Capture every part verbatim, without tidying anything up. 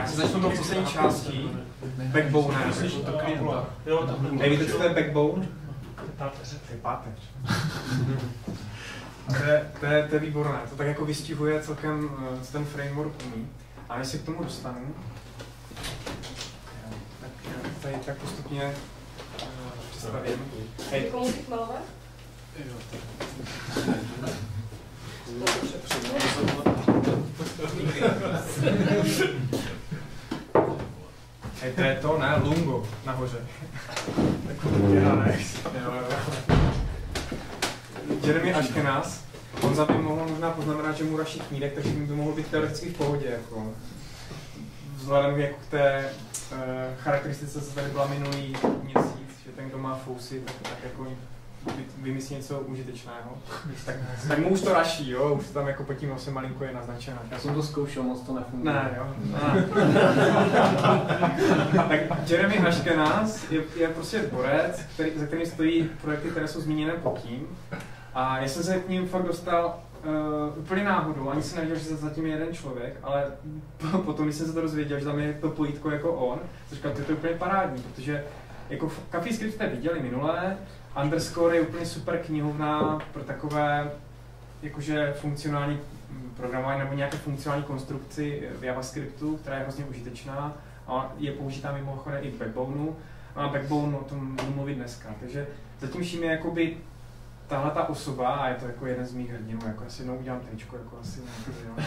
Já se začnu tou poslední částí, backbone. Nevíte, co to je backbone? Páteř. To je páteř. A to je, to, je, to je výborné, to tak jako vystihuje celkem, co ten framework umí. A než se k tomu dostanu, tak tady tak postupně uh, představím. Hej. Komu si malovat? Jo, Hej, to je to, ne? Lungo, nahoře. Takový Alex. Jeremy Ashkenaz. Honza by mohl možná poznamenat, že mu raší knídek, takže by mohl být teoreticky v pohodě. Jako. Vzhledem jako k té uh, charakteristice, co tady byla minulý měsíc, že ten, kdo má fousy, tak, tak jako vymyslí něco užitečného. Tak, tak mu už to raší, jo? Už tam jako pod tím nosem malinko je naznačeno. Já jsem to zkoušel, moc to nefunguje. Ne, jo. Ne. Tak Jeremy Ashkenaz je, je prostě borec, který, za kterým stojí projekty, které jsou zmíněné pod tím. A já jsem se k ním fakt dostal uh, úplně náhodou, ani jsem nevěděl, že se zatím je jeden člověk, ale potom, když jsem se to dozvěděl, že tam je to pojítko jako on, jsem říkal, to je to úplně parádní, protože jako CoffeeScript jste viděli minulé, Underscore je úplně super knihovna pro takové jakože funkcionální programování nebo nějaké funkcionální konstrukci v JavaScriptu, která je hrozně užitečná a je použitá mimochodem i v Backboneu. A Backbone o tom budu mluvit dneska, takže zatím vším je jakoby tahle ta osoba, a je to jako jeden z mých hrdinů, jako asi jednou udělám tričko, jako asi nějaký,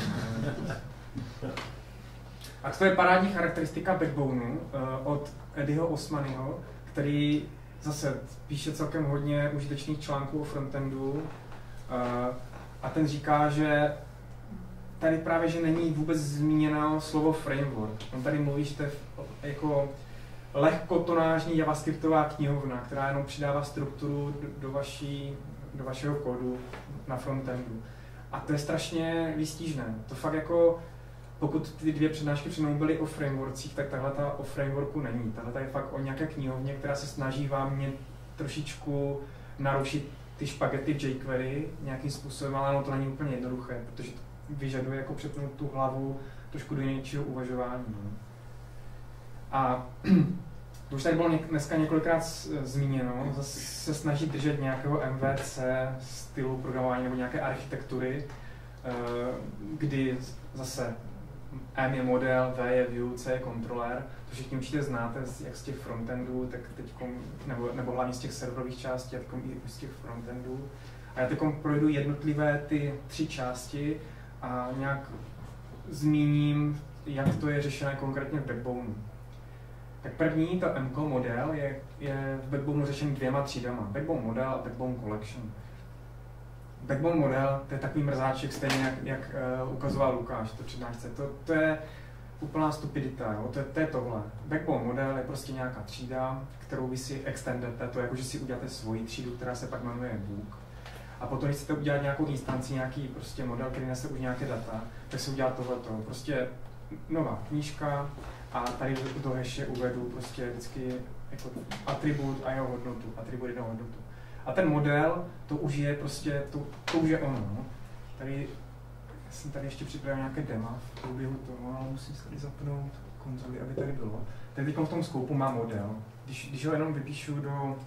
a to je parádní charakteristika Backboneu uh, od Eddieho Osmanyho, který zase píše celkem hodně užitečných článků o frontendu uh, a ten říká, že tady právě, že není vůbec zmíněno slovo framework. On tady mluví, že to je jako lehkotonážní javascriptová knihovna, která jenom přidává strukturu do, do, vaší, do vašeho kódu na frontendu. A to je strašně výstižné. To fakt jako, pokud ty dvě přednášky před mnou byly o frameworkcích, tak tahle ta o frameworku není. Tahle je fakt o nějaké knihovně, která se snaží vám mě trošičku narušit ty špagety v jQuery nějakým způsobem, ale ono to není úplně jednoduché, protože to vyžaduje jako přepnout tu hlavu trošku do něčího uvažování. A to už tady bylo dneska několikrát zmíněno, zase se snaží držet nějakého M V C stylu programování nebo nějaké architektury, kdy zase M je model, V je view, C je kontroler, to všichni určitě znáte jak z těch frontendů, tak teďkom, nebo, nebo hlavně z těch serverových částí a teďkom i z těch frontendů. A já teďkom projdu jednotlivé ty tři části a nějak zmíním, jak to je řešené konkrétně v Backboneu. Tak první, to M Q model, je, je v Backboneu řešený dvěma třídama. Backbone model a Backbone collection. Backbone model, to je takový mrzáček, stejně jak, jak uh, ukazoval Lukáš, to přednášce. To, to je úplná stupidita, jo? To, je, to je tohle. Backbone model je prostě nějaká třída, kterou vy si extendete, to je jako, že si uděláte svoji třídu, která se pak jmenuje book. A potom, když chcete udělat nějakou instanci, nějaký prostě model, který nese už nějaké data, tak se udělá tohleto. Prostě nová knížka a tady do hashe uvedu prostě vždycky jako atribut a jeho hodnotu, atribut jednou hodnotu. A ten model, to už je prostě, to, to už je ono. No. Tady, já jsem tady ještě připravil nějaké dema v průběhu toho, ale musím se tady zapnout konzoli, aby tady bylo. Tady v tom skoupu má model. Když, když ho jenom vypíšu do,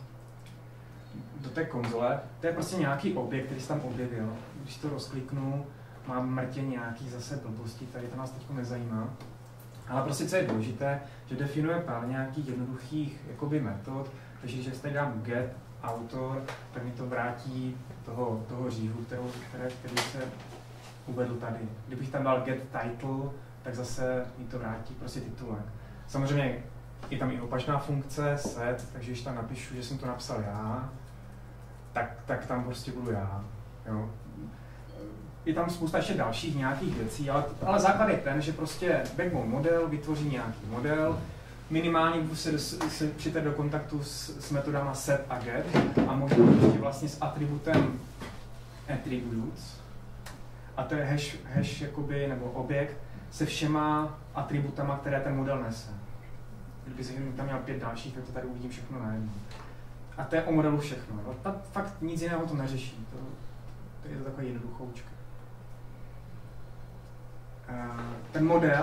do té konzole, to je prostě nějaký objekt, který se tam objevil. Když to rozkliknu, mám mrtě nějaký zase blbosti, tady to nás teď nezajímá. Ale prostě co je důležité, že definuje pár nějakých jednoduchých jakoby metod, takže že tady dám get autor, tak mi to vrátí toho, toho říhu, kterou, které, který se uvedl tady. Kdybych tam dal get title, tak zase mi to vrátí prostě titulek. Samozřejmě je tam i opačná funkce set, takže když tam napíšu, že jsem to napsal já, tak, tak tam prostě budu já. Jo. Je tam spousta ještě dalších nějakých věcí, ale, ale základ je ten, že prostě Backbone model vytvoří nějaký model, minimálně se, se přijde do kontaktu s, s metodama set a get a možná ještě vlastně s atributem attributes. A to je hash, hash jakoby, nebo objekt se všema atributama, které ten model nese. Kdyby se tam měl pět dalších, tak to tady uvidím všechno najednou. A to je o modelu všechno. No, ta, fakt nic jiného to neřeší. To, to je to takový jednoduchoučka. Ten model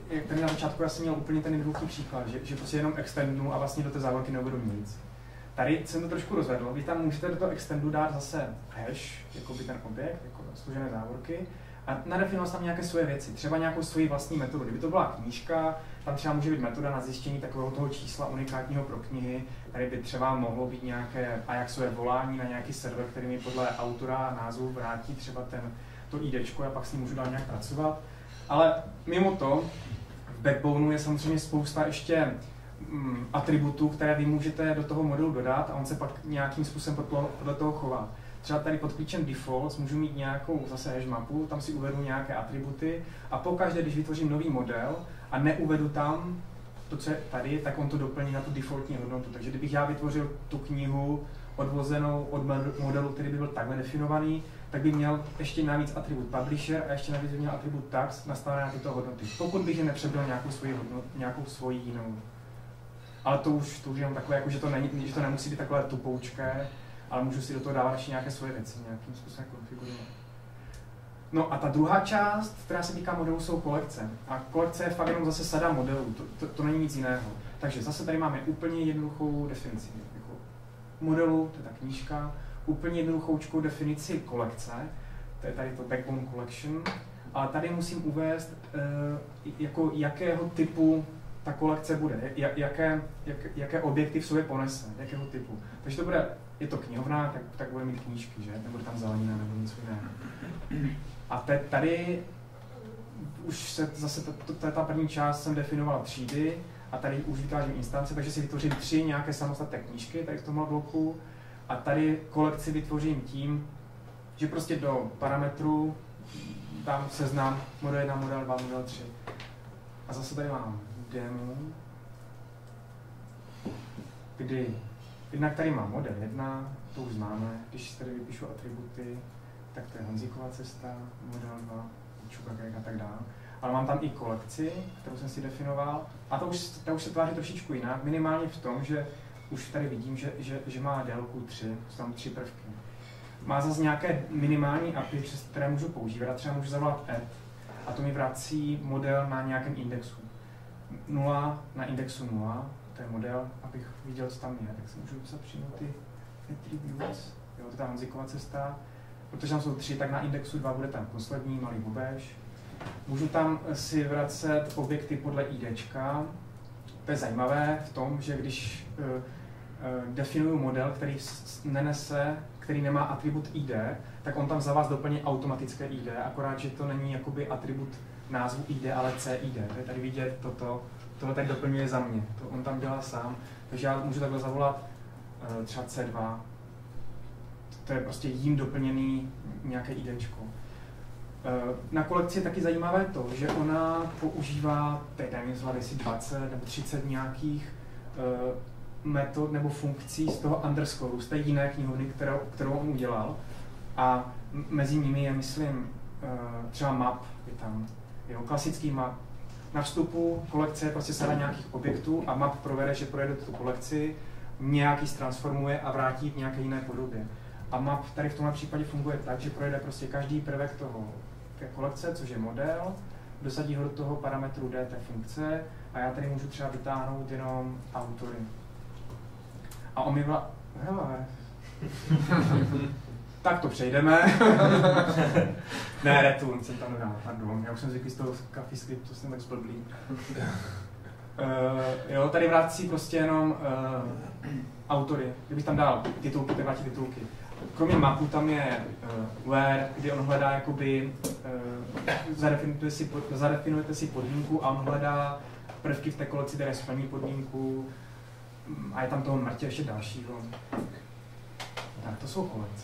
jak tady na začátku já jsem měl úplně ten jednoduchý příklad, že, že prostě jenom extendnu a vlastně do té závorky neuvedu nic. Tady jsem to trošku rozvedl, vy tam můžete do toho extendu dát zase hash, jako by ten objekt, jako složené závorky, a nadefinovat tam nějaké svoje věci, třeba nějakou svoji vlastní metodu. Kdyby to byla knížka, tam třeba může být metoda na zjištění takového toho čísla unikátního pro knihy, tady by třeba mohlo být nějaké Ajaxové volání na nějaký server, který mi podle autora a názvu vrátí třeba ten, to IDčko, a pak s ním můžu dál nějak pracovat. Ale mimo to, v Backboneu je samozřejmě spousta ještě mm, atributů, které vy můžete do toho modelu dodat a on se pak nějakým způsobem podle toho chová. Třeba tady pod klíčem defaults můžu mít nějakou zase hash mapu, tam si uvedu nějaké atributy a pokaždé, když vytvořím nový model a neuvedu tam to, co je tady, tak on to doplní na tu defaultní hodnotu. Takže kdybych já vytvořil tu knihu odvozenou od modelu, který by byl takhle definovaný, tak by měl ještě navíc atribut publisher a ještě navíc by měl atribut tax nastavené na tyto hodnoty. Pokud bych je nepřebral nějakou svoji hodnotu, nějakou svoji jinou. Ale to už, to už je jenom takové, jako, že, to není, že to nemusí být takové tupoučké, ale můžu si do toho dávat ještě nějaké svoje věci, nějakým způsobem konfigurovat. No a ta druhá část, která se týká modelů, jsou kolekce. A kolekce je fakt jenom zase sada modelů, to, to, to není nic jiného. Takže zase tady máme úplně jednoduchou definici jako modelu, to je ta knížka, úplně jednoduchoučkou definici kolekce, to je tady to Backbone Collection, a tady musím uvést, uh, jako jakého typu ta kolekce bude, jak, jaké, jak, jaké objekty v sobě ponese, jakého typu. Takže to bude, je to knihovna, tak, tak bude mít knížky, že? Nebude tam zelenina nebo něco jiného. A te, tady už se zase, to, to, to je ta první část, jsem definoval třídy a tady už vytvářím instance, takže si vytvořím tři nějaké samostatné knížky tady v tomhle bloku a tady kolekci vytvořím tím, že prostě do parametru dám seznam model jedna, model dva, model tři. A zase tady mám demo, kdy jednak tady mám model jedna, to už známe, když tady vypíšu atributy, tak to je Honzíková cesta, model dva, Čuka, a tak dále. Ale mám tam i kolekci, kterou jsem si definoval, a to už, to už se tváří trošičku jinak, minimálně v tom, že už tady vidím, že, že, že má délku tři, jsou tam tři prvky. Má zase nějaké minimální A P I, přes které můžu používat, třeba můžu zavolat add, a to mi vrací model na nějakém indexu. nula na indexu nula, to je model, abych viděl, co tam je, tak si můžu psat přímo ty attributes, jo, to je ta Honzíková cesta. Protože tam jsou tři, tak na indexu dva bude tam poslední, malý bobež. Můžu tam si vracet objekty podle IDčka. To je zajímavé v tom, že když uh, uh, definuju model, který nenese, který nemá atribut I D, tak on tam za vás doplní automatické I D, akorát, že to není jakoby atribut názvu I D, ale C I D. To je tady vidět toto, tohle tak doplňuje za mě, to on tam dělá sám. Takže já můžu takhle zavolat uh, třeba C dva. To je prostě jím doplněný nějaké IDčko. Na kolekci je taky zajímavé to, že ona používá, teď nevím z hlavy, jestli dvacet nebo třicet nějakých metod nebo funkcí z toho underscore, z té jiné knihovny, kterou, kterou on udělal. A mezi nimi je, myslím, třeba map, je tam jeho klasický map. Na vstupu kolekce je prostě sada nějakých objektů a map provede, že projede tu kolekci, nějaký transformuje a vrátí v nějaké jiné podobě. A map tady v tomhle případě funguje tak, že projede prostě každý prvek toho té kolekce, což je model, dosadí ho do toho parametru D té funkce a já tady můžu třeba vytáhnout jenom autory. A on mi vla... Hele. Tak to přejdeme. Ne, return jsem tam dodal, pardon. Já už jsem zvyklý z toho CoffeeScript, to jsem tak zblblý. Uh, jo, tady vrací prostě jenom uh, autory. Kdybych tam dal titulky, tak vrátí titulky. Kromě mapu tam je uh, where, kdy on hledá jakoby, uh, zadefinujete, si, zadefinujete si podmínku a on hledá prvky v té kolekci, které splní podmínku a je tam toho mrtě ještě dalšího. Tak to jsou kolekce.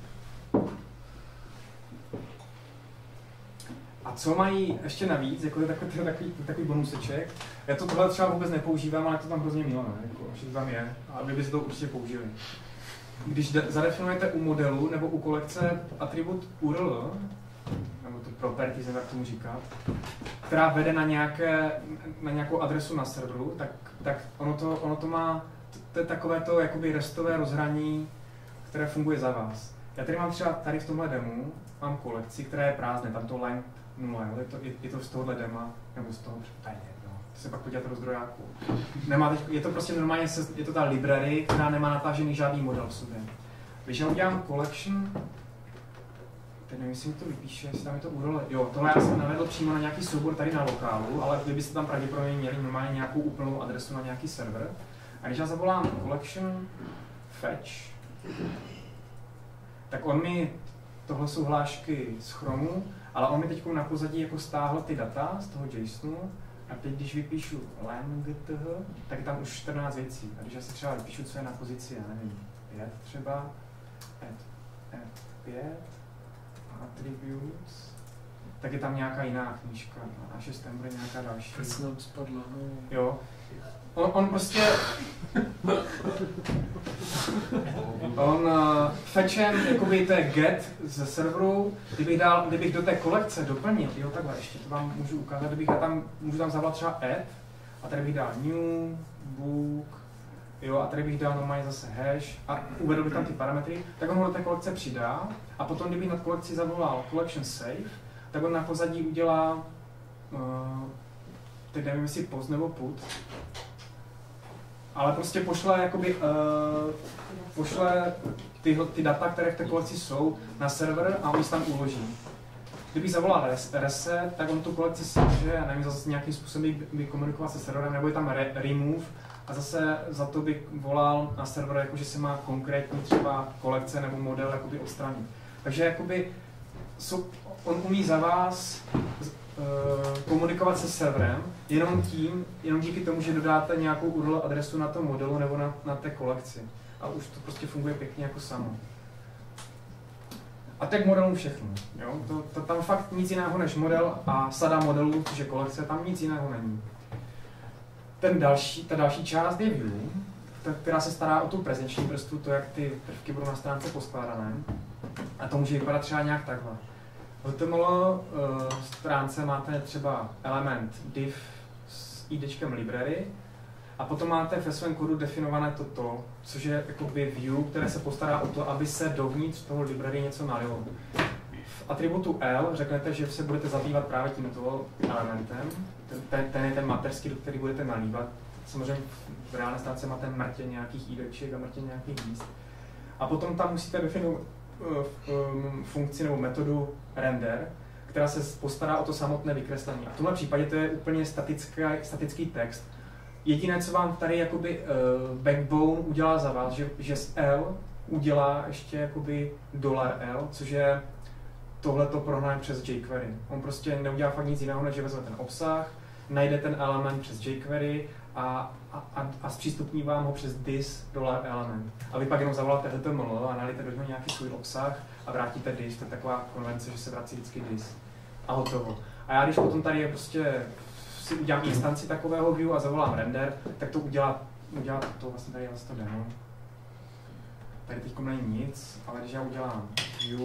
A co mají ještě navíc, jako je takový, takový, takový bonuseček, já to tohle třeba vůbec nepoužívám, ale to tam hrozně milé, jako, že to tam je a vy byste to určitě použili. Když zadefinujete u modelu nebo u kolekce atribut U R L, nebo to property se tak tomu říkat, která vede na, nějaké, na nějakou adresu na serveru, tak, tak ono, to, ono to má, to je takové to jakoby restové rozhraní, které funguje za vás. Já tady mám třeba tady v tomhle demu, mám kolekci, která je prázdná, tam to line nula, je to, je, je to z tohohle dema, nebo z toho, tady no, to se pak podíváte do zdrojáku. Nemá teď, je to prostě normálně, je to ta library, která nemá natážený žádný model v sobě. Když já udělám collection, teď nevím, jestli mi to vypíše, jestli tam je to U R L. Jo, tohle já jsem navedl přímo na nějaký soubor tady na lokálu, ale kdybyste tam pravděpodobně měli normálně nějakou úplnou adresu na nějaký server. A když já zavolám collection fetch, tak on mi, tohle jsou hlášky z Chromu, ale on mi teď na pozadí jako stáhl ty data z toho JSONu a teď když vypíšu lang.th, tak je tam už čtrnáct věcí. A když já si třeba vypíšu, co je na pozici, já nevím, pět třeba, add, add pět, attributes, tak je tam nějaká jiná knížka, a šest tam bude nějaká další. Proč nám spadlo? No. Jo. On, on prostě... on uh, fetchem, jakoby to je get ze serveru, kdybych, dal, kdybych do té kolekce doplnil, jo takhle ještě, to vám můžu ukázat, kdybych já tam, můžu tam zavolat třeba add, a tady bych dal new, book, jo, a tady bych dal normálně zase hash a uvedl bych tam ty parametry, tak on ho do té kolekce přidá a potom, kdybych nad kolekci zavolal collection save, tak on na pozadí udělá, uh, teď nevím, jestli post nebo put, ale prostě pošle, jakoby, uh, pošle ty, ty data, které v té kolekci jsou, na server a on se tam uloží. Kdybych zavolal res, reset, tak on tu kolekci smaže a nevím, zase nějakým způsobem by, by komunikovat se serverem, nebo je tam re, remove a zase za to bych volal na server, jakože se má konkrétní třeba kolekce nebo model jakoby odstranit. Takže jakoby, so, on umí za vás komunikovat se serverem jenom tím, jenom díky tomu, že dodáte nějakou U R L adresu na tom modelu nebo na, na té kolekci. A už to prostě funguje pěkně jako samo. A tak modelům všechno. Jo? To, to, tam fakt nic jiného než model a sada modelů, což je kolekce, tam nic jiného není. Ten další, ta další část je view, ta, která se stará o tu prezenční vrstvu, to, jak ty prvky budou na stránce poskládané. A to může vypadat třeba nějak takhle. V H T M L uh, stránce máte třeba element div s idčkem library a potom máte ve svém kódu definované toto, což je jakoby view, které se postará o to, aby se dovnitř toho library něco nalilo. V atributu L řeknete, že se budete zabývat právě tímto elementem, ten, ten je ten materský, do který budete nalívat. Samozřejmě v reálné stránce máte mrtě nějakých idček a mrtě nějakých míst. A potom tam musíte definovat funkci nebo metodu render, která se postará o to samotné vykreslení. A v tomhle případě to je úplně statický, statický text. Jediné, co vám tady jakoby uh, Backbone udělá za vás, že, že z L udělá ještě jakoby dolar $L, což je tohleto prohnané přes jQuery. On prostě neudělá fakt nic jiného, než že vezme ten obsah, najde ten element přes jQuery a, a, a zpřístupní vám ho přes this dolar element. A vy pak jenom zavoláte H T M L a nalijete do něho nějaký svůj obsah a vrátíte this. To je taková konvence, že se vrací vždycky this. A hotovo. A já když potom tady je prostě si udělám instanci takového view a zavolám render, tak to udělá, udělá to vlastně tady to demo. Tady teď není nic, ale když já udělám view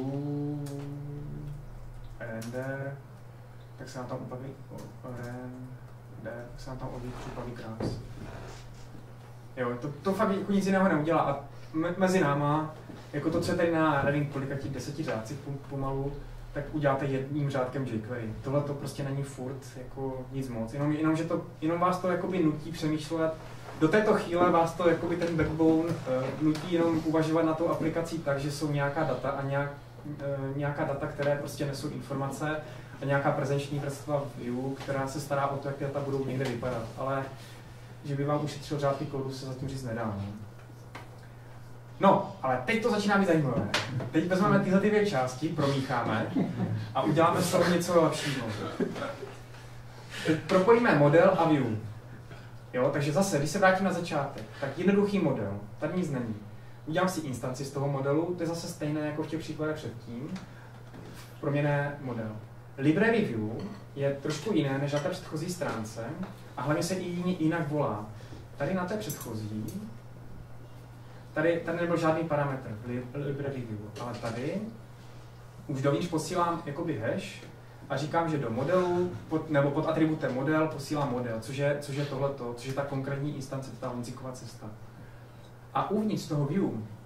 render, tak se nám tam upaví render, tak se nám tam objeví upaví krás. Jo, to, to fakt jako nic jiného neudělá a me, mezi náma, jako to, co je tady na nevím kolika těch deseti řádcích pomalu, tak uděláte jedním řádkem jQuery. Tohle to prostě není furt jako nic moc, jenom, jenom, že to, jenom vás to jakoby nutí přemýšlet. Do této chvíle vás to jakoby ten Backbone uh, nutí jenom uvažovat na tou aplikací tak, že jsou nějaká data a nějak, uh, nějaká data, které prostě nesou informace a nějaká prezenční vrstva view, která se stará o to, jak ty data budou někde vypadat. Ale že by vám ušetřil řádky kódu, se zatím říct nedá. Ne? No, ale teď to začíná být zajímavé. Teď vezmeme tyhle dvě části, promícháme a uděláme z toho něco lepšího. Teď propojíme model a view. Jo, takže zase, když se vrátím na začátek, tak jednoduchý model, tady nic není. Udělám si instanci z toho modelu, to je zase stejné jako v těch příkladech předtím. Proměné model. Library view je trošku jiné než na té předchozí stránce a hlavně se i jinak volá. Tady na té předchozí, tady, tady nebyl žádný parametr library view, ale tady už dovnitř posílám jakoby hash a říkám, že do modelu, pod, nebo pod atributem model posílám model, což je, což je tohleto, což je ta konkrétní instance, ta Honzíkova cesta. A uvnitř toho view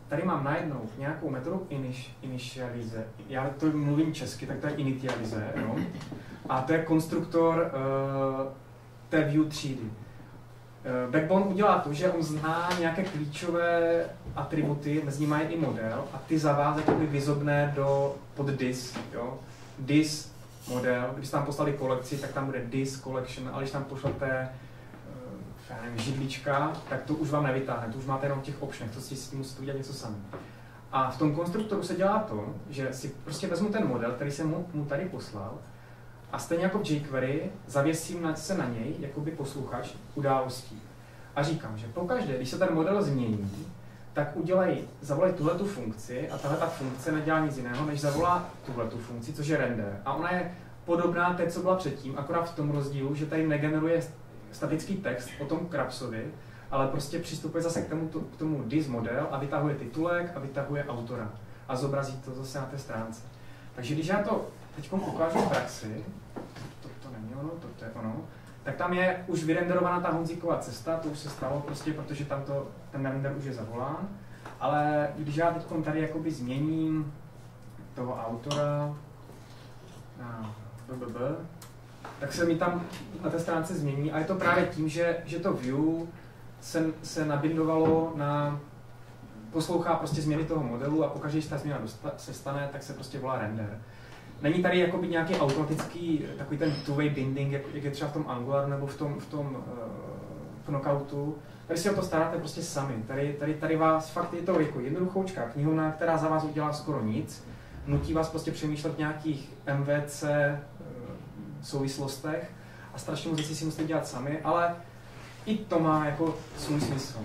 tady mám najednou nějakou metodu iniš, initialize, já to mluvím česky, tak to je initialize, jo? A to je konstruktor uh, té view třídy. Uh, Backbone udělá to, že on zná nějaké klíčové atributy, mezi nimi je i model, a ty za vás jakoby vyzobne do, pod dis, jo? Dis model, když tam poslali kolekci, tak tam bude dis collection, ale když tam pošlete já nevím, židlička, tak to už vám nevytáhne, to už máte jenom v těch optionech, to si s tím musíte udělat něco sami. A v tom konstruktoru se dělá to, že si prostě vezmu ten model, který jsem mu, mu tady poslal, a stejně jako v jQuery zavěsím na, se na něj jakoby posluchač událostí. A říkám, že pokaždé, když se ten model změní, tak udělej, zavolej tuhletu funkci a tahle ta funkce nedělá nic jiného, než zavolá tuhletu funkci, což je render. A ona je podobná té, co byla předtím, akorát v tom rozdílu, že tady negeneruje statický text o tom Krabsovi, ale prostě přistupuje zase k tomu, k tomu dis model a vytahuje titulek a vytahuje autora a zobrazí to zase na té stránce. Takže když já to teď ukážu v praxi, to, to není ono, to, to je ono, tak tam je už vyrenderovaná ta Honzíková cesta, to už se stalo prostě, protože tam to, ten render už je zavolán, ale když já teď tady jakoby změním toho autora na bbb, tak se mi tam na té stránce změní a je to právě tím, že, že to view se, se nabindovalo na, poslouchá prostě změny toho modelu a pokaždé, když ta změna dosta, se stane, tak se prostě volá render. Není tady jakoby nějaký automatický takový ten two-way binding, jak, jak je třeba v tom Angular nebo v tom, v tom uh, knockoutu. Tady si o to staráte prostě sami. Tady, tady, tady vás fakt je to jako jednoduchoučká knihovna, která za vás udělá skoro nic. Nutí vás prostě přemýšlet v nějakých M V C souvislostech a strašně moc věcí si musíte dělat sami, ale i to má jako svůj smysl.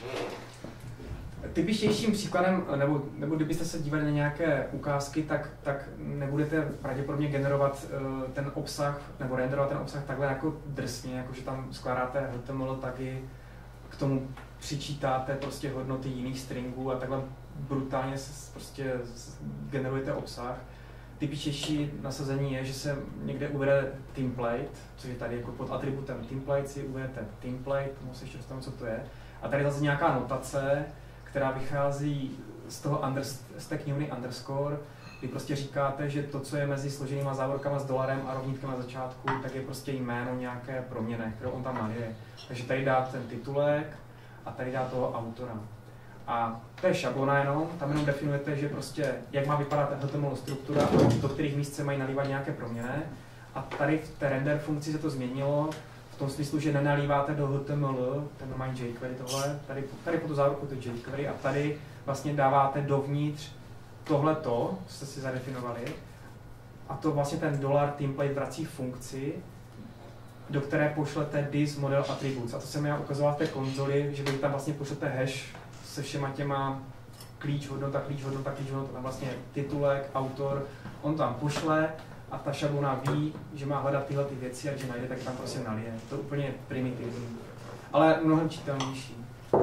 Typičtějším příkladem, nebo, nebo kdybyste se dívali na nějaké ukázky, tak, tak nebudete pravděpodobně generovat uh, ten obsah, nebo renderovat ten obsah takhle jako drsně, jako že tam skládáte H T M L tagy, k tomu přičítáte prostě hodnoty jiných stringů a takhle brutálně prostě generujete obsah. Typičtější nasazení je, že se někde uvede template, což je tady jako pod atributem template si uvedete template, tomu se ještě dostanu, co to je. A tady zase nějaká notace, která vychází z toho under, z té knihovny underscore, kdy prostě říkáte, že to, co je mezi složenýma závorkama s dolarem a rovnítkem na začátku, tak je prostě jméno nějaké proměnné, kterou on tam nalije. Takže tady dá ten titulek a tady dá toho autora. A to je šablona jenom, tam jenom definujete, že prostě, jak má vypadat H T M L struktura, do kterých míst se mají nalívat nějaké proměny. A tady v té render funkci se to změnilo, v tom smyslu, že nenalíváte do H T M L, ten mají jQuery tohle, tady, tady po tu závorku to jQuery a tady vlastně dáváte dovnitř tohleto, co jste si zadefinovali. A to vlastně ten dolar template vrací funkci, do které pošlete dis model attributes. A to jsem já ukazoval v té konzoli, že vy tam vlastně pošlete hash se všema těma klíč, hodnota, klíč, hodnota, klíč, hodnota, tam vlastně titulek, autor, on tam pošle a ta šablona ví, že má hledat tyhle ty věci a když najde, tak tam prostě nalije. To je úplně primitivní, ale mnohem čitelnější.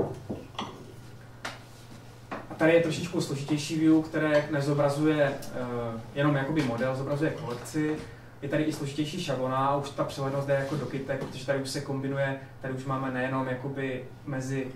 A tady je trošičku složitější view, které nezobrazuje uh, jenom jakoby model, zobrazuje kolekci. Je tady i složitější šablona a už ta přehlednost jde jako do kytek, protože tady už se kombinuje, tady už máme nejenom jakoby mezi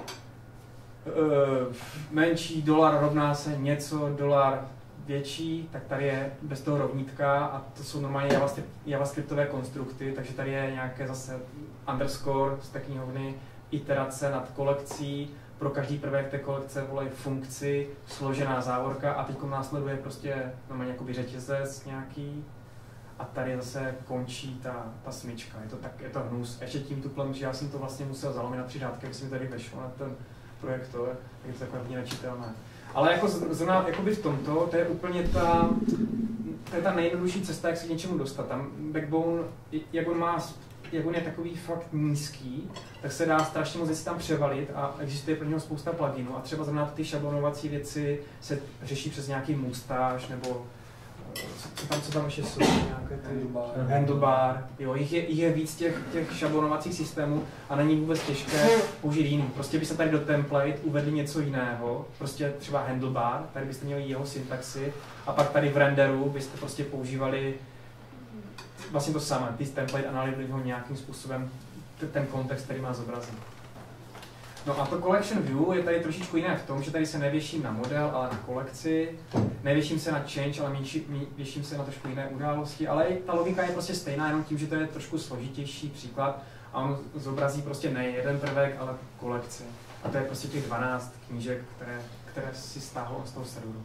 uh, menší dolar rovná se něco dolar větší, tak tady je bez toho rovnítka a to jsou normálně javascriptové konstrukty, takže tady je nějaké zase underscore z té knihovny, iterace nad kolekcí, pro každý prvek té kolekce volají funkci, složená závorka a teď následuje prostě normálně jakoby řetězec nějaký a tady zase končí ta, ta smyčka, je to, tak, je to hnus. Ještě tím tuplem, že já jsem to vlastně musel zalomit na tři řádky, aby se mi tady vešlo na ten projektor, tak je to takové hodně nečitelné. Ale jako zrovna jakoby v tomto, to je úplně ta, to je ta nejjednodušší cesta, jak se k něčemu dostat. Tam Backbone, jak on má, jak on je takový fakt nízký, tak se dá strašně moc věcí tam převalit a existuje pro něho spousta pluginů. A třeba zrovna ty šablonovací věci se řeší přes nějaký mustáž nebo co, co tam, co tam ještě jsou, nějaké ty handlebar. handlebar. Jo, jich je, jich je víc těch, těch šablonovacích systémů a není vůbec těžké použít jiný. Prostě byste tady do template uvedli něco jiného, prostě třeba handlebar, tady byste měli jeho syntaxi a pak tady v renderu byste prostě používali vlastně to samé, ty template a nalili ho nějakým způsobem ten kontext, který má zobrazit. No a to collection view je tady trošičku jiné v tom, že tady se nevěším na model, ale na kolekci, nevěším se na change, ale věším se na trošku jiné události, ale ta logika je prostě stejná, jenom tím, že to je trošku složitější příklad a on zobrazí prostě ne jeden prvek, ale kolekci. A to je prostě těch dvanáct knížek, které, které si stáhl z toho serveru.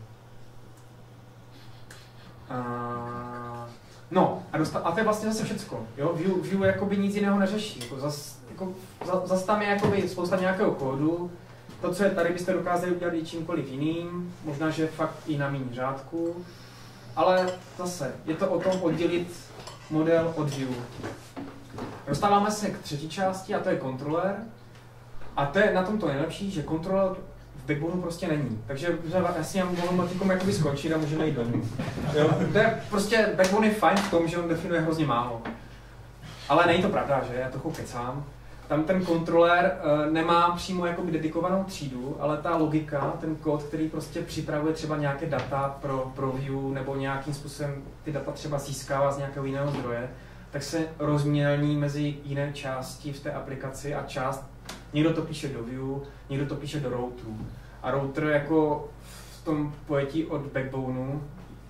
A... No a, dostat, a to je vlastně zase všecko. Jo? View, view jakoby nic jiného neřeší. Jako zas, jako, zas tam je jakoby spousta nějakého kódu. To, co je tady, byste dokázali udělat i čímkoliv jiným. Možná, že fakt i na méně řádku. Ale zase, je to o tom oddělit model od view. Dostáváme se k třetí části a to je kontroler. A to je na tom to nejlepší, že kontroler v Backboneu prostě není. Takže jasně můžeme jakoby skončit a můžeme jít domů. Jo? To je prostě Backbone je fajn v tom, že on definuje hrozně málo. Ale není to pravda, že? Já trochu kecám. Tam ten kontroler uh, nemá přímo jakoby dedikovanou třídu, ale ta logika, ten kód, který prostě připravuje třeba nějaké data pro, pro view nebo nějakým způsobem ty data třeba získává z nějakého jiného zdroje, tak se rozmělní mezi jiné části v té aplikaci a část. Někdo to píše do view, někdo to píše do routerů. A router jako v tom pojetí od Backboneu uh,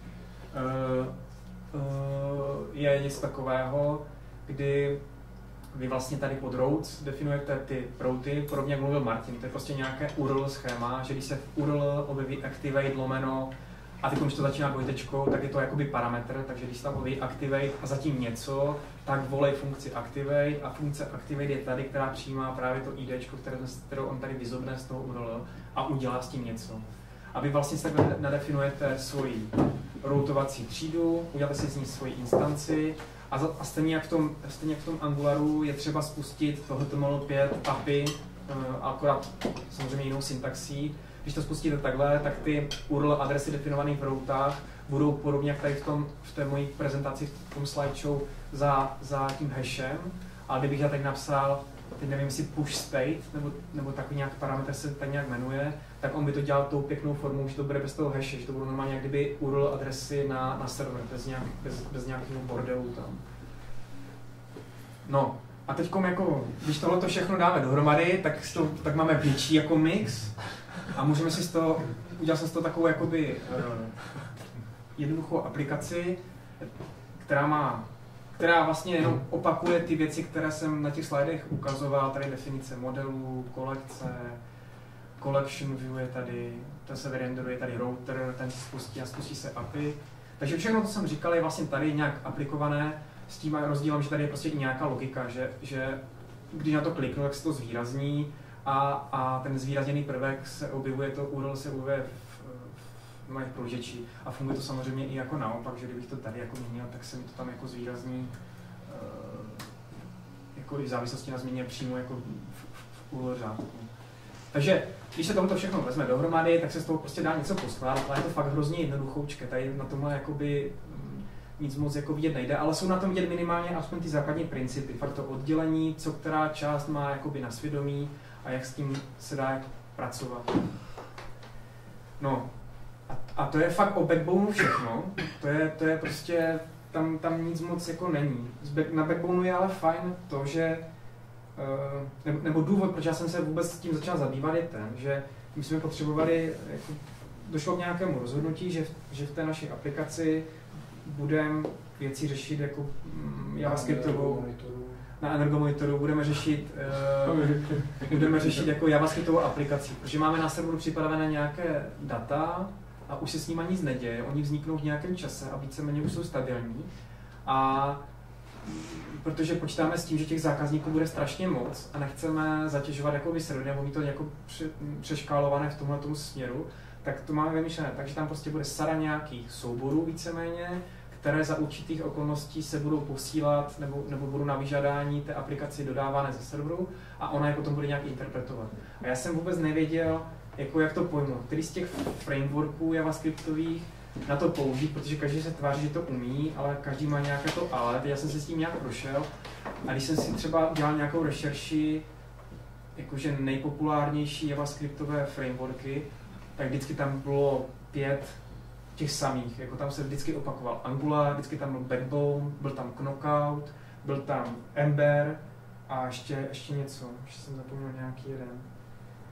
uh, je něco takového, kdy vy vlastně tady pod routes definujete ty routy, podobně jak mluvil Martin, to je prostě nějaké U R L schéma, že když se v U R L objeví activate lomeno a teď už to začíná dvojtečkou, tak je to jakoby parametr, takže když se tam objeví activate a zatím něco, tak volej funkci activate a funkce activate je tady, která přijímá právě to IDčko, které, kterou on tady vyzobne z toho U R L a udělá s tím něco. A vy vlastně se nadefinujete svoji routovací třídu, uděláte si z ní svoji instanci a, za, a stejně, jak v tom, stejně jak v tom Angularu je třeba spustit to H T M L pět A P I, akorát samozřejmě jinou syntaxí. Když to spustíte takhle, tak ty U R L adresy definované v routách budou podobně jak tady v, tom, v té mojí prezentaci, v tom slideshow za, za tím hashem. Ale kdybych já teď napsal, teď nevím, jestli push state, nebo, nebo takový nějak parametr se tak nějak jmenuje, tak on by to dělal tou pěknou formou, že to bude bez toho hashe, že to budou normálně jak kdyby U R L adresy na, na server, bez, nějak, bez, bez nějakého bordelu tam. No, a teď jako, když tohle všechno dáme dohromady, tak, to, tak máme větší jako mix a můžeme si z toho, udělal jsem z toho takovou jakoby uh, jednoduchou aplikaci, která má která vlastně jenom opakuje ty věci, které jsem na těch slidech ukazoval, tady definice modelů, kolekce, collection view je tady, ten se vyrenderuje tady router, ten se spustí a spustí se A P I. Takže všechno, co jsem říkal, je vlastně tady nějak aplikované s tím rozdílem, že tady je prostě i nějaká logika, že, že když na to kliknu, tak se to zvýrazní a, a ten zvýrazněný prvek se objevuje, to U R L se objevuje v mých prohlížeči a funguje to samozřejmě i jako naopak, že kdybych to tady jako měnil, tak se mi to tam jako zvýrazní uh, jako i v závislosti na změně přímo jako v, v U R L řádku. Takže když se tomuto všechno vezme dohromady, tak se z toho prostě dá něco poskládat, ale je to fakt hrozně jednoduchoučké, tady na tomhle jakoby nic moc jako vidět nejde, ale jsou na tom vidět minimálně aspoň ty základní principy, fakt to oddělení, co která část má jakoby na svědomí a jak s tím se dá pracovat. No. A to je fakt o Backboneu všechno, to je, to je prostě, tam, tam nic moc jako není. Na Backboneu je ale fajn to, že, nebo, nebo důvod, proč já jsem se vůbec s tím začal zabývat, je ten, že my jsme potřebovali, jako, došlo k nějakému rozhodnutí, že, že v té naší aplikaci budeme věci řešit jako mm, javascriptovou, na energomonitoru budeme řešit, uh, budeme řešit jako javascriptovou aplikaci, protože máme na serveru připravené nějaké data, a už se s nimi nic neděje, oni vzniknou v nějakém čase a víceméně už jsou stabilní. A protože počítáme s tím, že těch zákazníků bude strašně moc a nechceme zatěžovat jako servery nebo mít to jako pře, přeškálované v tomhle tomu směru, tak to máme vymyšlené. Takže tam prostě bude sada nějakých souborů víceméně, které za určitých okolností se budou posílat nebo, nebo budou na vyžádání té aplikaci dodávané ze serveru a ona je potom bude nějak interpretovat. A já jsem vůbec nevěděl, jako jak to pojmu, který z těch frameworků javascriptových na to použít, protože každý se tváří, že to umí, ale každý má nějaké to ale, teď já jsem se s tím nějak prošel a když jsem si třeba dělal nějakou rešerši, jakože nejpopulárnější javascriptové frameworky, tak vždycky tam bylo pět těch samých, jako tam se vždycky opakoval Angular, vždycky tam byl Backbone, byl tam Knockout, byl tam Ember a ještě, ještě něco, ještě jsem zapomněl nějaký jeden.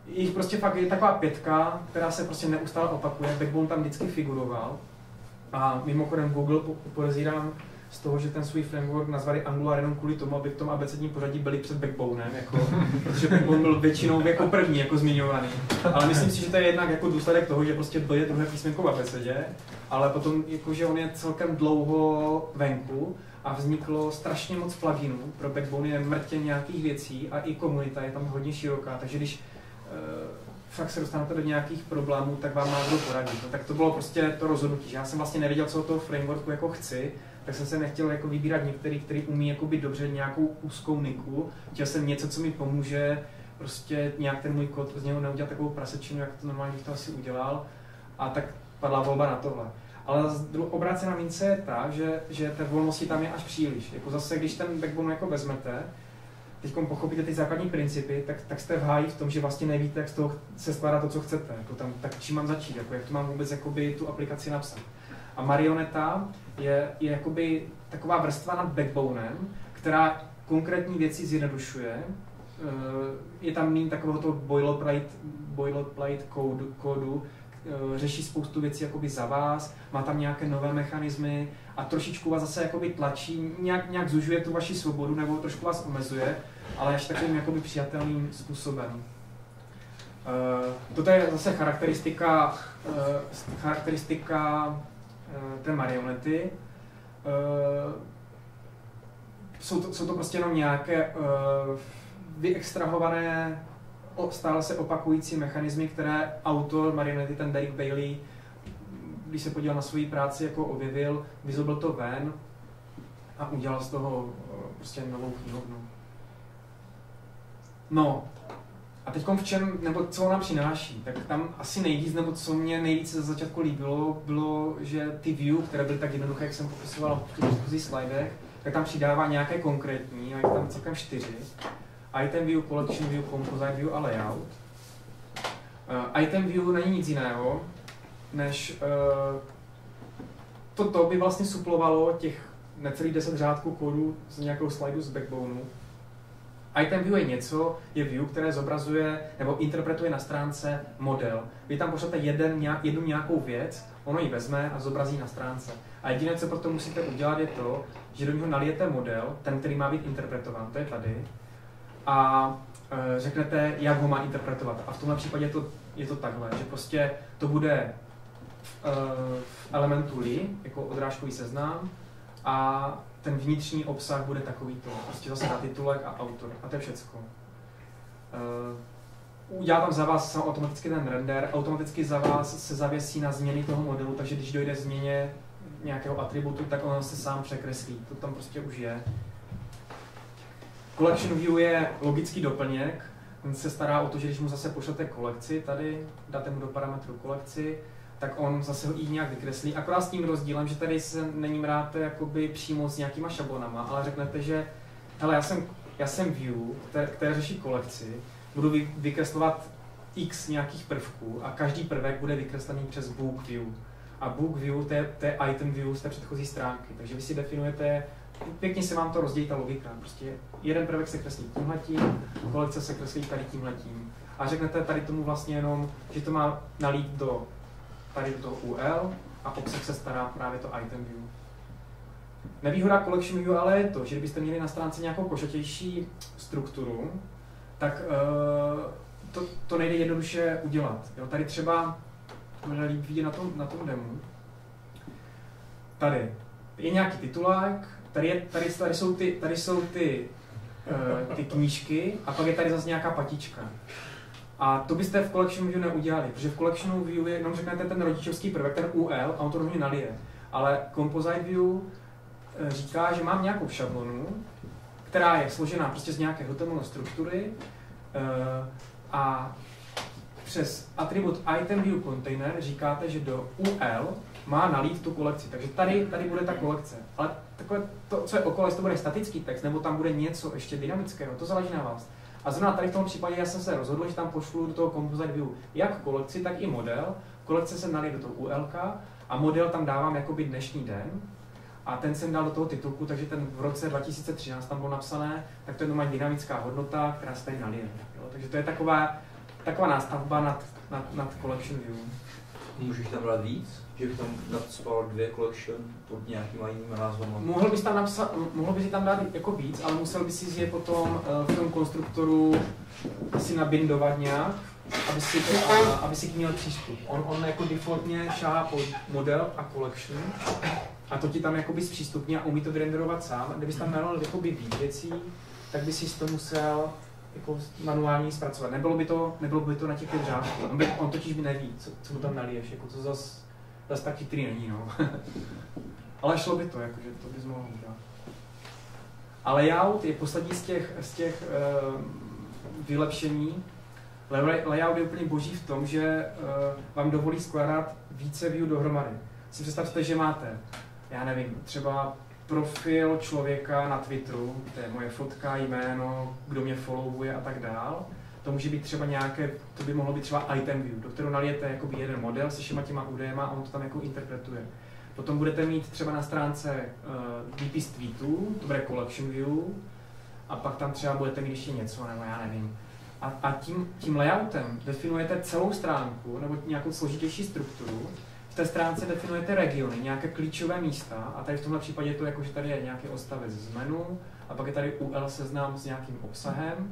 jich prostě fakt je taková pětka, která se prostě neustále opakuje, Backbone tam vždycky figuroval. A mimochodem Google podezírám z toho, že ten svůj framework nazvali Angular jenom kvůli tomu, aby v tom abecedním pořadí byli před Backbonem, jako, protože Backbone byl většinou jako první jako zmiňovaný. Ale myslím si, že to je jednak jako důsledek toho, že prostě to je druhé písmenko v abecedě, ale potom jako, že on je celkem dlouho venku a vzniklo strašně moc pluginů. Pro Backbone je mrtě nějakých věcí a i komunita je tam hodně široká, takže když uh, fakt se dostanete do nějakých problémů, tak vám má kdo poradit. No, tak to bylo prostě to rozhodnutí, že já jsem vlastně nevěděl, co od toho frameworku jako chci, tak jsem se nechtěl jako vybírat některý, který umí jako být dobře nějakou úzkou niku. Chtěl jsem něco, co mi pomůže prostě nějak ten můj kód z něho neudělat takovou prasečinu, jak to normálně bych to asi udělal. A tak padla volba na tohle. Ale obrácená mince je ta, že, že té volnosti tam je až příliš. Jako zase, když ten Backbone jako vezmete, teď pochopíte ty základní principy, tak, tak jste v háji v tom, že vlastně nevíte, jak z toho se skládá to, co chcete. Jako tam, tak čím mám začít, jako jak to mám vůbec jakoby, tu aplikaci napsat. A Marioneta je, je jakoby taková vrstva nad Backbonem, která konkrétní věci zjednodušuje. Je tam méně takového toho boilerplate, boilerplate kódu, kódu, řeší spoustu věcí jakoby za vás, má tam nějaké nové mechanismy a trošičku vás zase jakoby tlačí, nějak, nějak zužuje tu vaši svobodu nebo trošku vás omezuje, ale až takovým jakoby přijatelným způsobem. Uh, toto je zase charakteristika, uh, charakteristika uh, té marionety. Uh, jsou, to, jsou to prostě jenom nějaké uh, vyextrahované, stále se opakující mechanismy, které autor marionety, ten Derek Bailey, když se podíval na svou práci, jako objevil, vyzobl to ven a udělal z toho prostě novou knihovnu. No, a teď v čem, nebo co on nám přináší, tak tam asi nejvíc, nebo co mě nejvíce za začátku líbilo, bylo, že ty view, které byly tak jednoduché, jak jsem popisoval v těch předchozích slidech, tak tam přidává nějaké konkrétní, a je tam celkem čtyři. Item view, collection view, composite view a layout. Uh, item view není nic jiného, než uh, toto by vlastně suplovalo těch necelých deset řádků kódu z nějakou slidu z Backboneu. Item view je něco, je view, které zobrazuje nebo interpretuje na stránce model. Vy tam pošlete jeden, jednu nějakou věc, ono ji vezme a zobrazí na stránce. A jediné, co pro to musíte udělat, je to, že do něho nalijete model, ten, který má být interpretován, to je tady, a e, řeknete, jak ho má interpretovat. A v tomhle případě je to, je to takhle, že prostě to bude e, v elementu li, jako odrážkový seznam, a ten vnitřní obsah bude takovýto, prostě zase na titulek a autor, a to je všecko. E, udělá tam za vás automaticky ten render, automaticky za vás se zavěsí na změny toho modelu, takže když dojde změně nějakého atributu, tak on se sám překreslí, to tam prostě už je. Collection view je logický doplněk, on se stará o to, že když mu zase pošlete kolekci tady, dáte mu do parametru kolekci, tak on zase ho i nějak vykreslí, akorát s tím rozdílem, že tady se není mráte jakoby přímo s nějakýma šablonama, ale řeknete, že hele, já jsem, já jsem view, které, které řeší kolekci, budu vy, vykreslovat x nějakých prvků a každý prvek bude vykreslený přes book view. A book view, to je, to je item view z té předchozí stránky, takže vy si definujete, pěkně se vám to rozdělí ta logika, prostě jeden prvek se kreslí tímhletím, kolekce se kreslí tady tímhletím. A řeknete tady tomu vlastně jenom, že to má nalít do tady do toho U L a obsah se stará právě to item view. Nevýhoda collection view ale je to, že kdybyste měli na stránce nějakou košatější strukturu, tak uh, to, to nejde jednoduše udělat. Jo, tady třeba, možná líp vidět na tom, na tom demu, tady je nějaký titulák, tady, je, tady, tady jsou ty, tady jsou ty, uh, ty knížky a pak je tady zase nějaká patička. A to byste v collection view neudělali, protože v collection view je jenom řeknete ten rodičovský prvek, ten U L, a on to rovně nalije. Ale composite view říká, že mám nějakou šablonu, která je složená prostě z nějaké H T M L struktury a přes atribut item view container říkáte, že do U L má nalít tu kolekci. Takže tady, tady bude ta kolekce. Ale takové to, co je okolo, jestli to bude statický text, nebo tam bude něco ještě dynamického, to záleží na vás. A zrovna tady v tom případě já jsem se rozhodl, že tam pošlu do toho composite view jak kolekci, tak i model. Kolekce jsem nalil do toho U L K a model tam dávám jakoby dnešní den. A ten jsem dal do toho titulku, takže ten v roce dva tisíce třináct tam bylo napsané, tak to je normálně dynamická hodnota, která se tady nalije. Jo? Takže to je taková, taková nástavba nad, nad, nad collection view. Můžeš tam dát víc? Že bych tam nadspal dvě collection pod nějakýma jinýma názvama? Mohl bys tam napsat, mohl bys tam dát jako víc, ale musel bys si je potom uh, v tom konstruktoru si nabindovat nějak, aby si, a, aby si k měl přístup. On, on jako defaultně šáhá po model a collection a to ti tam jakoby zpřístupní a umí to vyrenderovat sám. A kdybys tam měl jakoby víc věcí, tak bys si to musel jako manuálně zpracovat. Nebylo by to, nebylo by to na těch řádků. On, by, on totiž by neví, co, co mu tam naliješ, jako to zas, zas tak chytrý není, no. Ale šlo by to, jakože to bys mohl udělat. A layout je poslední z těch, z těch uh, vylepšení. Layout je úplně boží v tom, že uh, vám dovolí skládat více view dohromady. Si představte, že máte, já nevím, třeba profil člověka na Twitteru, to je moje fotka, jméno, kdo mě followuje a tak dál. To může být třeba nějaké, to by mohlo být třeba item view, do kterého nalijete jakoby jeden model se všema těma údajema a on to tam jako interpretuje. Potom budete mít třeba na stránce uh, D P z tweetů, to bude collection view, a pak tam třeba budete mít ještě něco, nebo já nevím. A, a tím, tím layoutem definujete celou stránku, nebo nějakou složitější strukturu. V té stránce definujete regiony, nějaké klíčové místa, a tady v tomhle případě je to jako, že tady je nějaký odstavec z menu, a pak je tady U L seznam s nějakým obsahem.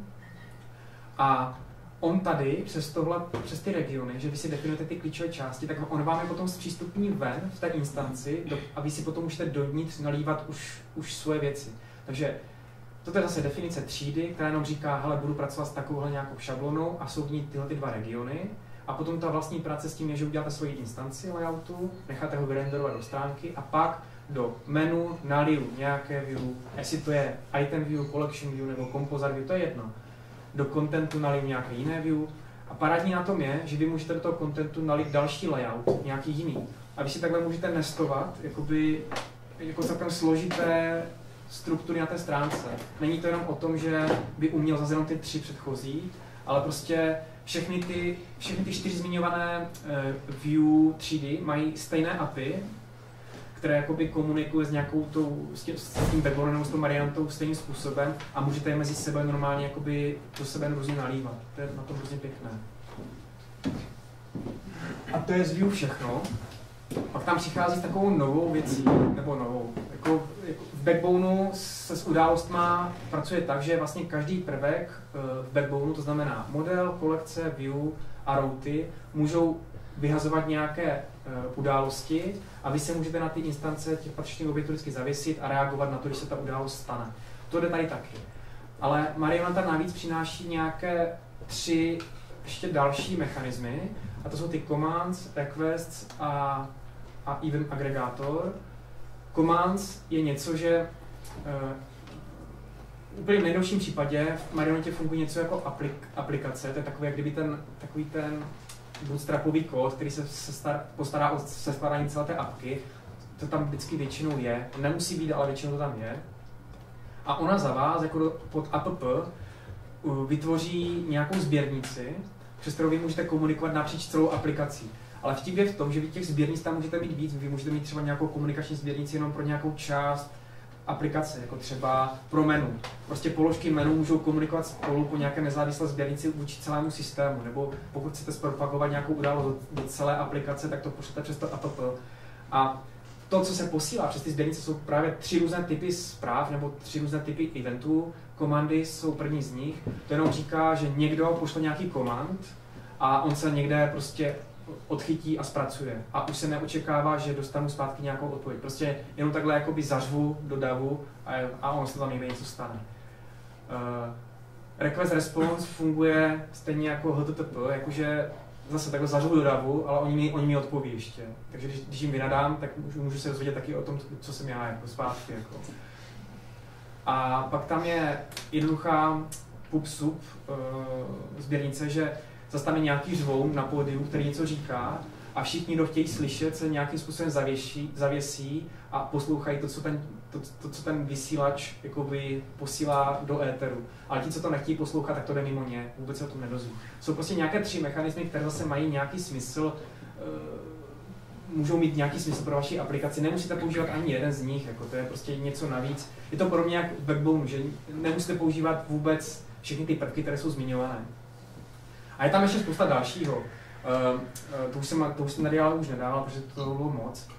A on tady, přes, tohle, přes ty regiony, že vy si definujete ty klíčové části, tak on vám je potom zpřístupní ven v té instanci do, a vy si potom můžete dovnitř nalívat už, už svoje věci. Takže toto je zase definice třídy, která jenom říká, hele, budu pracovat s takovouhle nějakou šablonou a jsou v ní tyhle ty dva regiony. A potom ta vlastní práce s tím je, že uděláte svoji instanci layoutu, necháte ho vyrenderovat do stránky a pak do menu naliju nějaké view, jestli to je item view, collection view nebo composite view, to je jedno. Do contentu naliju nějaké jiné view. A parádní na tom je, že vy můžete do toho contentu nalit další layout, nějaký jiný. A vy si takhle můžete nestovat, jakoby, jako celkem složité struktury na té stránce. Není to jenom o tom, že by uměl zase jenom ty tři předchozí, ale prostě všechny ty, všechny ty čtyři zmiňované uh, view třídy mají stejné A P I, které jakoby komunikuje s nějakou tou, s tím, s tím backbonem nebo s tou variantou stejným způsobem a můžete je mezi sebe normálně jakoby do sebe různě nalívat. To je na tom hrozně pěkné. A to je z view všechno. Pak tam přichází s takovou novou věcí, nebo novou. Jako, jako v Backboneu se s událostma pracuje tak, že vlastně každý prvek v Backboneu, to znamená model, kolekce, view a routy, můžou vyhazovat nějaké události a vy se můžete na ty instance těch patřičných objektů vždycky zavěsit a reagovat na to, když se ta událost stane. To jde tady taky. Ale Marioneta navíc přináší nějaké tři ještě další mechanismy, a to jsou ty commands, requests a, a event agregátor. Commands je něco, že uh, úplně v nejnovším případě v Marionetě funguje něco jako aplik, aplikace, to je takový, jak kdyby ten, takový ten bootstrapový kód, který se, se star, postará o seskládání celé té apky, to tam vždycky většinou je, nemusí být, ale většinou to tam je. A ona za vás jako pod app uh, vytvoří nějakou sběrnici, přes kterou vy můžete komunikovat napříč celou aplikací. Ale vtip je v tom, že vy těch sběrnic tam můžete mít víc, vy můžete mít třeba nějakou komunikační sběrnici jenom pro nějakou část aplikace, jako třeba pro menu. Prostě položky menu můžou komunikovat spolu po nějaké nezávislé sběrnici vůči celému systému, nebo pokud chcete zpropagovat nějakou událost do celé aplikace, tak to pošlete přes to app. A to, co se posílá přes ty sběrnice, jsou právě tři různé typy zpráv nebo tři různé typy eventů. Komandy jsou první z nich. To jenom říká, že někdo pošle nějaký komand a on se někde prostě odchytí a zpracuje. A už se neočekává, že dostanu zpátky nějakou odpověď. Prostě jenom takhle jakoby zařvu do davu a, a on se tam někde něco stane. Uh, request response funguje stejně jako H T T P, jakože zase takhle zařvu do davu, ale oni mi, oni mi odpoví ještě. Takže když, když jim vynadám, tak můžu, můžu se dozvědět taky o tom, co jsem já jako zpátky. Jako. A pak tam je jednoduchá pub-sub uh, sběrnice, že zase tam je nějaký řvoun na pódiu, který něco říká a všichni, kdo chtějí slyšet, se nějakým způsobem zavěší, zavěsí a poslouchají to, co ten, to, to, co ten vysílač jakoby posílá do éteru. Ale ti, co to nechtějí poslouchat, tak to jde mimo ně, vůbec se o tom nedozví. Jsou prostě nějaké tři mechanismy, které zase mají nějaký smysl, uh, můžou mít nějaký smysl pro vaši aplikaci. Nemusíte používat ani jeden z nich, jako to je prostě něco navíc. Je to podobně jak v Backbone, že nemusíte používat vůbec všechny ty prvky, které jsou zmiňované. A je tam ještě spousta dalšího. Uh, uh, to, už jsem, to už jsem tady ale už nedával, protože to bylo moc.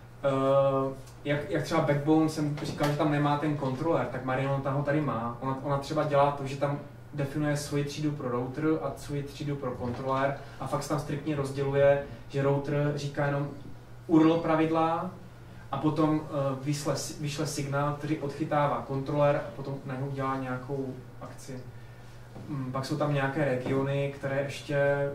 Uh, jak, jak třeba Backbone jsem říkal, že tam nemá ten kontroler, tak Marionetta ho tady má. Ona, ona třeba dělá to, že tam definuje svoji třídu pro router a svoji třídu pro kontroler a fakt se tam striktně rozděluje, že router říká jenom U R L pravidla a potom uh, vyšle, vyšle signál, který odchytává kontroler a potom na něj dělá nějakou akci. Um, pak jsou tam nějaké regiony, které ještě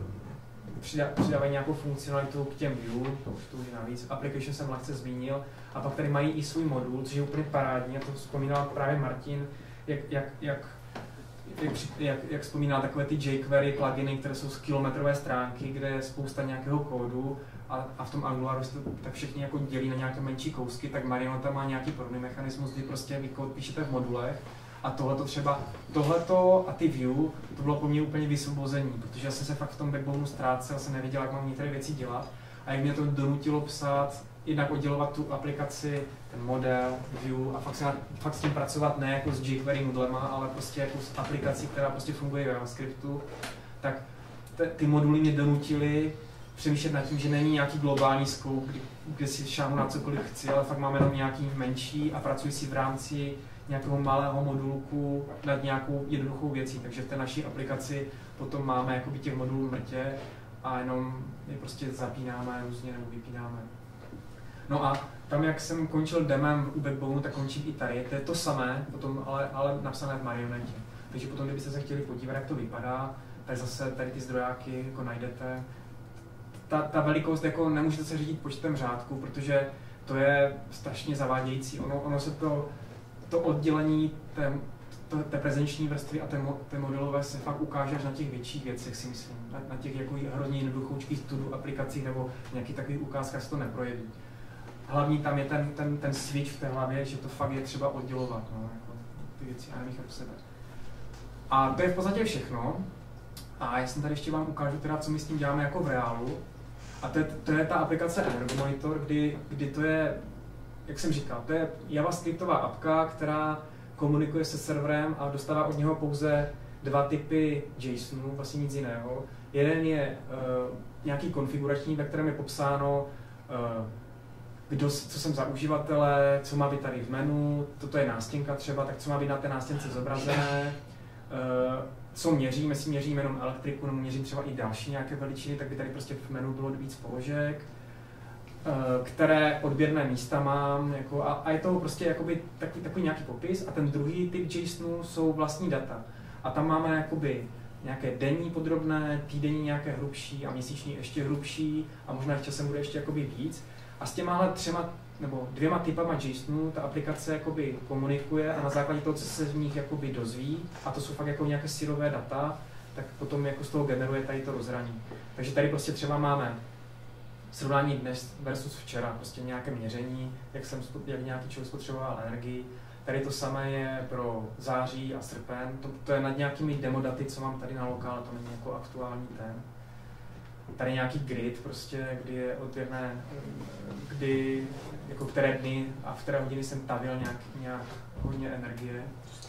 přidávají nějakou funkcionalitu k těm view, to už to už navíc. Application jsem lehce zmínil. A pak tady mají i svůj modul, což je úplně parádní, a to vzpomínal právě Martin, jak, jak, jak, jak, jak, jak vzpomínal takové ty jQuery pluginy, které jsou z kilometrové stránky, kde je spousta nějakého kódu a, a v tom Angularu se to tak všichni jako dělí na nějaké menší kousky, tak Marionetta má nějaký podobný mechanismus, kdy prostě vy kód píšete v modulech. A tohleto třeba, tohleto a ty view, to bylo po mně úplně vysvobození, protože já jsem se fakt v tom Backboneu ztrácel, jsem nevěděl, jak mám některé věci dělat. A jak mě to donutilo psát, jednak oddělovat tu aplikaci, ten model, view a fakt, se na, fakt s tím pracovat ne jako s jQuery modelema, ale prostě jako s aplikací, která prostě funguje v JavaScriptu, tak te, ty moduly mě donutily přemýšlet nad tím, že není nějaký globální scope, kdy, kde si šáhnu na cokoliv chci, ale fakt máme jenom nějaký menší a pracuji si v rámci nějakého malého modulku nad nějakou jednoduchou věcí, takže v té naší aplikaci potom máme jakoby těch modulů mrtě a jenom je prostě zapínáme různě nebo vypínáme. No a tam, jak jsem končil demem u Backboneu, tak končím i tady. To je to samé, potom, ale, ale napsané v Marionetě. Takže potom, kdybyste se chtěli podívat, jak to vypadá, tak zase tady ty zdrojáky jako najdete. Ta, ta velikost, jako nemůžete se řídit počtem řádků, protože to je strašně zavádějící. Ono, ono se to to oddělení té, té prezenční vrstvy a té, té modelové se fakt ukáže až na těch větších věcech, si myslím. Na, na těch jako hrozně jednoduchoučkých to-do aplikacích nebo nějakých takových ukázkách se to neprojeví. Hlavní tam je ten, ten, ten switch v té hlavě, že to fakt je třeba oddělovat, no, jako ty věci a nemíchat u sebe. A to je v podstatě všechno. A já jsem tady ještě vám ukážu teda, co my s tím děláme jako v reálu. A to je, to je ta aplikace Energomonitor, kdy, kdy to je, jak jsem říkal, to je javascriptová apka, která komunikuje se serverem a dostává od něho pouze dva typy JSONů, vlastně nic jiného. Jeden je uh, nějaký konfigurační, ve kterém je popsáno, uh, kdo, co jsem za uživatele, co má být tady v menu, toto je nástěnka třeba, tak co má být na té nástěnce zobrazené, uh, co měřím, jestli měřím jenom elektriku, nebo měřím třeba i další nějaké veličiny, tak by tady prostě v menu bylo víc položek, které odběrné místa mám, jako, a, a je to prostě jakoby takový, takový nějaký popis. A ten druhý typ JSONu jsou vlastní data. A tam máme jakoby nějaké denní podrobné, týdenní nějaké hrubší a měsíční ještě hrubší a možná v časem bude ještě jakoby víc. A s těmahle třema nebo dvěma typama JSONu ta aplikace jakoby komunikuje a na základě toho, co se z nich jakoby dozví, a to jsou fakt jako nějaké syrové data, tak potom jako z toho generuje tady to rozhraní. Takže tady prostě třeba máme srovnání dnes versus včera, prostě nějaké měření, jak, jsem, jak nějaký člověk spotřeboval energii. Tady to samé je pro září a srpen, to, to je nad nějakými demodaty, co mám tady na lokále, to není jako aktuální ten. Tady nějaký grid, prostě, kdy je odběrné, kdy, jako které dny a v které hodiny jsem tavil nějak, nějak hodně energie.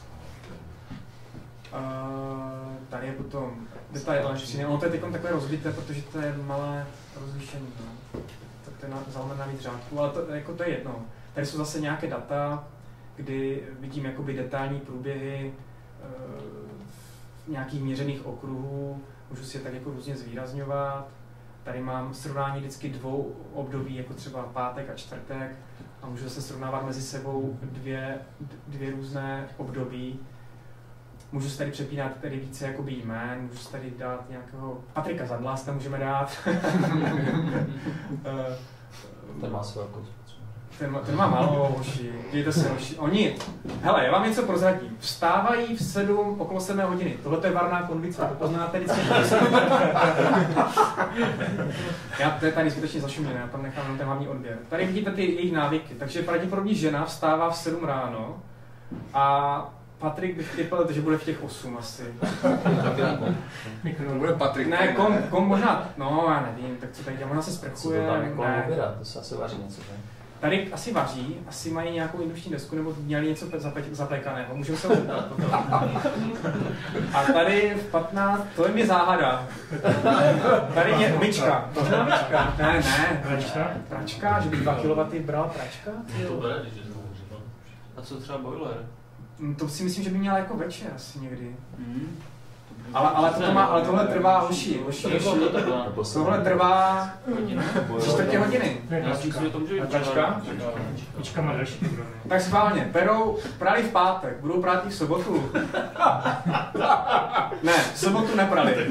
Uh, tady je potom detail elektřiny, ono to je teď takové rozbité, protože to je malé rozlišení, no. Tak to je zaujímavé na víc řádků, ale to, jako to je jedno. Tady jsou zase nějaké data, kdy vidím jakoby detailní průběhy uh, nějakých měřených okruhů, můžu si je tak jako různě zvýrazňovat. Tady mám srovnání vždycky dvou období, jako třeba pátek a čtvrtek, a můžu se srovnávat mezi sebou dvě, dvě různé období. Můžu si tady přepínat tady více jakoby jmén, můžu si tady dát nějakého Patrika Zadlásta můžeme dát. Ten má svou velkou ten, ten má malou hoši, dějte se hoši. Oni, hele, já vám něco prozradím. Vstávají v sedm, okolo sedmé hodiny. Tohle je varná konvice, to poznáte vždycky. Já, to je tady skutečně zašuměné, já tam nechám ten hlavní odběr. Tady vidíte ty jejich návyky, takže pravděpodobně žena vstává v sedm ráno a Patrik bych typal, že bude v těch osm asi. No, bude Patrik. Ne, kom, kom možná, no já nevím, tak co tady dělá, možná se sprchuje. Co to tam jako oběda, to se asi vaří něco, že? tady asi vaří, asi mají nějakou indukční desku nebo měli něco zape- zapekaného, můžeme se zeptat. A tady v patnáct, to je mi záhada. Tady je myčka. Možná myčka. Ne, ne. Pračka? Pračka, že by dva kilowatty brala pračka? To bere, když je to a co třeba boiler? To si myslím, že by měla jako večer asi někdy. Mm. Ale, ale, to má, ale tohle trvá hoši, hoši, hoši. Tohle trvá tři čtvrtě hodiny. Pračka? Myčka má další programy. Tak schválně, perou, prali v pátek, budou prát i v sobotu. Ne, v sobotu neprali.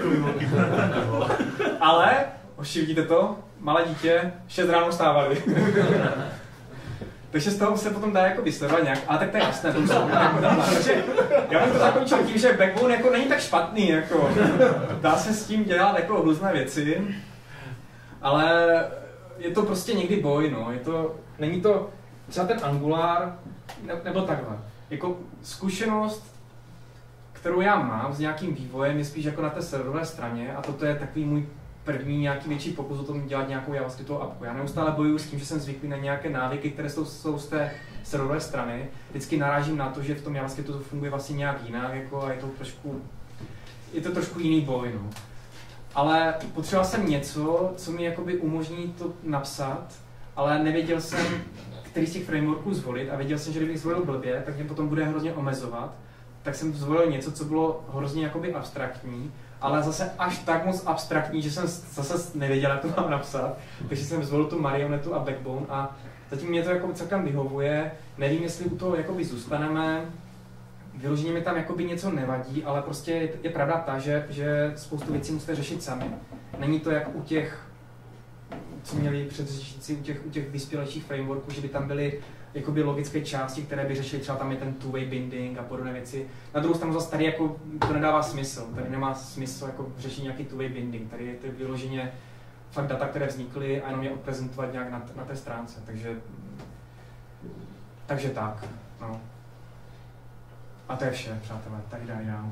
Ale, hoši, vidíte to? Malé dítě, šest ráno stávali. Takže z toho se potom dá jako vysledovat nějak, ale tak to je jasné, to musím jako Takže já bych to zakončil tím, že Backbone jako není tak špatný, jako dá se s tím dělat jako různé věci, ale je to prostě někdy boj, no, je to, není to, třeba ten Angular, ne, nebo takhle, jako zkušenost, kterou já mám s nějakým vývojem, je spíš jako na té serverové straně a toto je takový můj první nějaký větší pokus o tom dělat nějakou JavaScriptovou apku. Já neustále bojuju s tím, že jsem zvyklý na nějaké návyky, které jsou, jsou z té serverové strany. Vždycky narážím na to, že v tom JavaScriptu to funguje vlastně nějak jinak, jako, a je to trošku, je to trošku jiný boj. No. Ale potřeboval jsem něco, co mi jakoby umožní to napsat, ale nevěděl jsem, který z těch frameworků zvolit a věděl jsem, že kdybych zvolil blbě, tak mě potom bude hrozně omezovat. Tak jsem zvolil něco, co bylo hrozně jakoby abstraktní, ale zase až tak moc abstraktní, že jsem zase nevěděl, jak to mám napsat. Takže jsem zvolil tu marionetu a Backbone a zatím mě to jako celkem vyhovuje. Nevím, jestli u toho jakoby zůstaneme. Vyloženě mi tam jakoby něco nevadí, ale prostě je, je pravda ta, že, že spoustu věcí musíte řešit sami. Není to jak u těch, co měli předřečníci, u těch, u těch vyspělejších frameworků, že by tam byly jakoby logické části, které by řešily, třeba tam je ten two-way binding a podobné věci. Na druhou stranu zase tady jako to nedává smysl, tady nemá smysl jako řešit nějaký two-way binding, tady je to vyloženě fakt data, které vznikly a jenom je odprezentovat nějak na, t- na té stránce, takže, takže tak, no. A to je vše, přátelé, tak daj dál.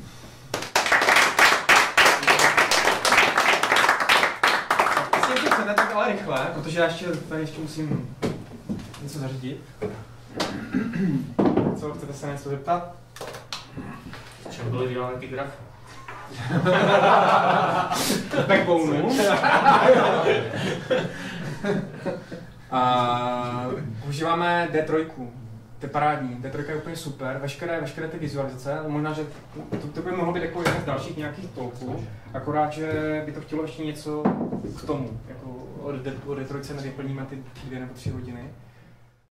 Jestli ještě chcete, tak ale rychle, protože já ještě, tady ještě musím něco zařídit. Co, chcete se něco zeptat? V čem byly dělané ty grafy? Backbone. A užíváme D tři. To je parádní, D tři je úplně super, veškeré, veškeré ty vizualizace, možná, že to, to by mohlo být jako jeden z dalších nějakých tolků, akorát, že by to chtělo ještě něco k tomu, jako o D tři nevyplníme ty dvě nebo tři hodiny.